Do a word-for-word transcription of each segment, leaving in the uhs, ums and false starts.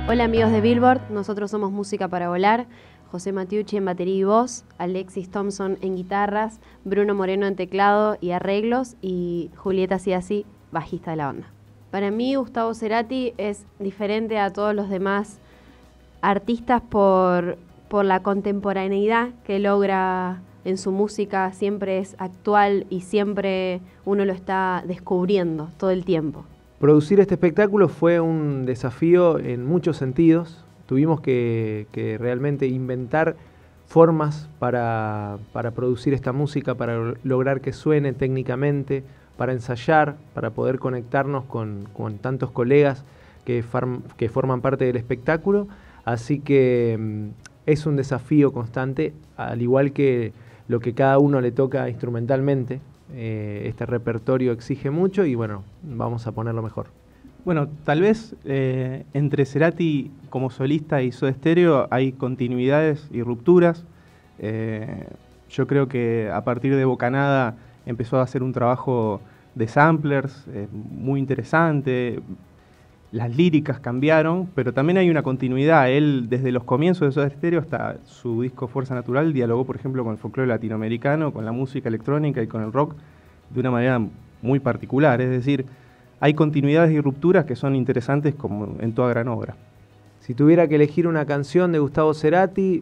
Hola amigos de Billboard, nosotros somos Música para Volar, José Matiucci en batería y voz, Alexis Thompson en guitarras, Bruno Moreno en teclado y arreglos y Julieta Ciasi, bajista de la banda. Para mí Gustavo Cerati es diferente a todos los demás artistas por, por la contemporaneidad que logra en su música, siempre es actual y siempre uno lo está descubriendo todo el tiempo. Producir este espectáculo fue un desafío en muchos sentidos. Tuvimos que, que realmente inventar formas para, para producir esta música, para lograr que suene técnicamente, para ensayar, para poder conectarnos con, con tantos colegas que, farm, que forman parte del espectáculo. Así que es un desafío constante, al igual que lo que cada uno le toca instrumentalmente. Eh, este repertorio exige mucho y bueno, vamos a ponerlo mejor. Bueno, tal vez eh, entre Cerati como solista y Soda Stereo hay continuidades y rupturas. Eh, yo creo que a partir de Bocanada empezó a hacer un trabajo de samplers eh, muy interesante. Las líricas cambiaron, pero también hay una continuidad. Él, desde los comienzos de Soda Stereo hasta su disco Fuerza Natural, dialogó, por ejemplo, con el folclore latinoamericano, con la música electrónica y con el rock de una manera muy particular. Es decir, hay continuidades y rupturas que son interesantes como en toda gran obra. Si tuviera que elegir una canción de Gustavo Cerati,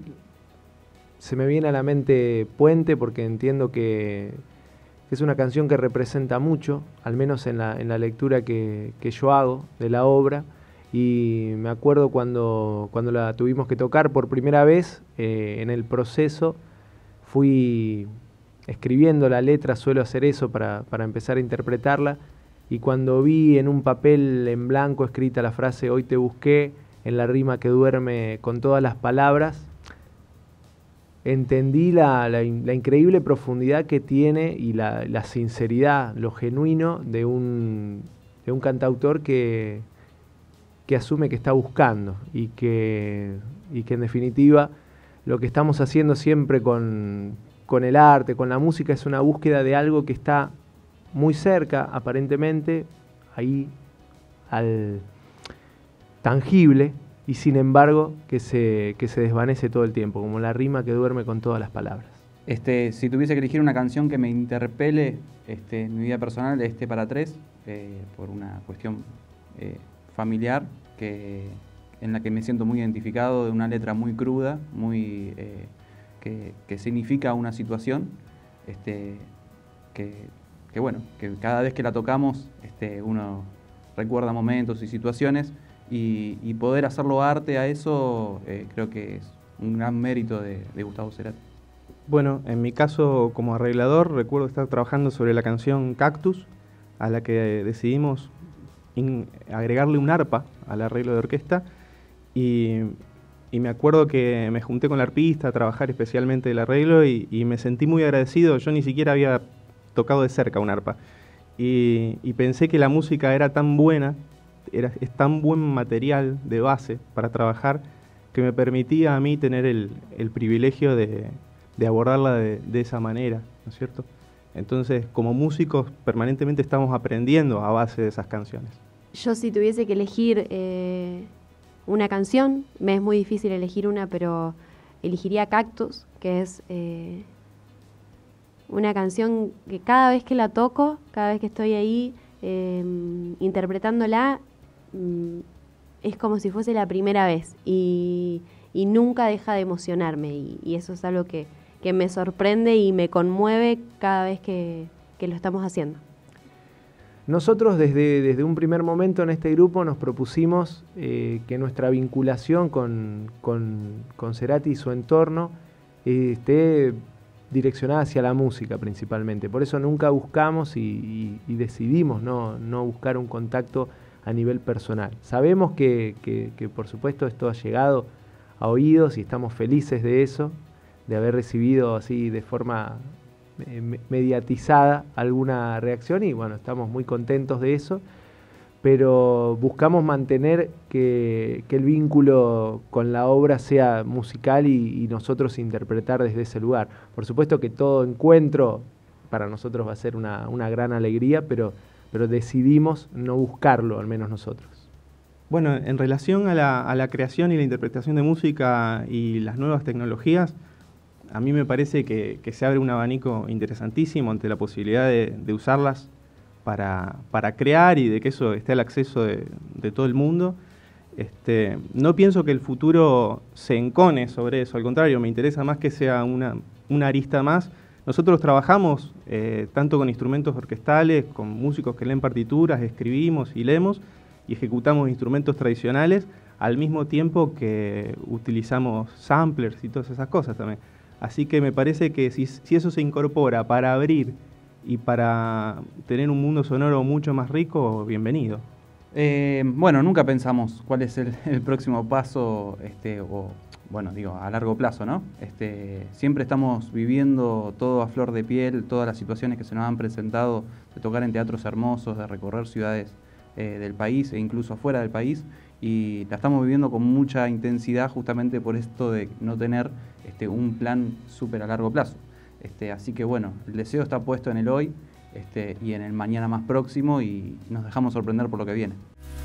se me viene a la mente Puente, porque entiendo que es una canción que representa mucho, al menos en la, en la lectura que, que yo hago de la obra, y me acuerdo cuando, cuando la tuvimos que tocar por primera vez, eh, en el proceso fui escribiendo la letra, suelo hacer eso para, para empezar a interpretarla, y cuando vi en un papel en blanco escrita la frase "Hoy te busqué", en la rima que duerme con todas las palabras, entendí la, la, la increíble profundidad que tiene y la, la sinceridad, lo genuino de un, de un cantautor que, que asume que está buscando y que, y que en definitiva lo que estamos haciendo siempre con, con el arte, con la música, es una búsqueda de algo que está muy cerca, aparentemente, ahí al tangible, y sin embargo que se, que se desvanece todo el tiempo, como la rima que duerme con todas las palabras. Este, si tuviese que elegir una canción que me interpele este, en mi vida personal, Este para tres, eh, por una cuestión eh, familiar, que, en la que me siento muy identificado, de una letra muy cruda, muy, eh, que, que significa una situación, este, que, que bueno, que cada vez que la tocamos este, uno recuerda momentos y situaciones. Y, y poder hacerlo arte a eso, eh, creo que es un gran mérito de, de Gustavo Cerati. Bueno, en mi caso como arreglador, recuerdo estar trabajando sobre la canción Cactus, a la que decidimos in, agregarle un arpa al arreglo de orquesta, y, y me acuerdo que me junté con la arpista a trabajar especialmente el arreglo y, y me sentí muy agradecido. Yo ni siquiera había tocado de cerca un arpa, y, y pensé que la música era tan buena, Era, es tan buen material de base para trabajar, que me permitía a mí tener el, el privilegio de, de abordarla de, de esa manera, ¿no es cierto? Entonces, como músicos, permanentemente estamos aprendiendo a base de esas canciones. Yo, si tuviese que elegir eh, una canción, me es muy difícil elegir una, pero elegiría Cactus, que es eh, una canción que cada vez que la toco, cada vez que estoy ahí eh, interpretándola, es como si fuese la primera vez y, y nunca deja de emocionarme, y, y eso es algo que, que me sorprende y me conmueve cada vez que, que lo estamos haciendo. Nosotros desde, desde un primer momento en este grupo nos propusimos eh, que nuestra vinculación con, con, con Cerati y su entorno eh, esté direccionada hacia la música principalmente. Por eso nunca buscamos y, y, y decidimos no, no buscar un contacto a nivel personal. Sabemos que, que, que por supuesto esto ha llegado a oídos y estamos felices de eso, de haber recibido así de forma eh, mediatizada alguna reacción, y bueno, estamos muy contentos de eso, pero buscamos mantener que, que el vínculo con la obra sea musical y, y nosotros interpretar desde ese lugar. Por supuesto que todo encuentro para nosotros va a ser una, una gran alegría, pero pero decidimos no buscarlo, al menos nosotros. Bueno, en relación a la, a la creación y la interpretación de música y las nuevas tecnologías, a mí me parece que, que se abre un abanico interesantísimo ante la posibilidad de, de usarlas para, para crear y de que eso esté al acceso de, de todo el mundo. Este, no pienso que el futuro se encone sobre eso, al contrario, me interesa más que sea una, una arista más. Nosotros trabajamos eh, tanto con instrumentos orquestales, con músicos que leen partituras, escribimos y leemos, y ejecutamos instrumentos tradicionales, al mismo tiempo que utilizamos samplers y todas esas cosas también. Así que me parece que si, si eso se incorpora para abrir y para tener un mundo sonoro mucho más rico, bienvenido. Eh, bueno, nunca pensamos cuál es el, el próximo paso, este, o bueno, digo, a largo plazo, ¿no? Este, siempre estamos viviendo todo a flor de piel, todas las situaciones que se nos han presentado, de tocar en teatros hermosos, de recorrer ciudades eh, del país e incluso afuera del país, y la estamos viviendo con mucha intensidad justamente por esto de no tener este, un plan súper a largo plazo. Este, así que bueno, el deseo está puesto en el hoy este, y en el mañana más próximo, y nos dejamos sorprender por lo que viene.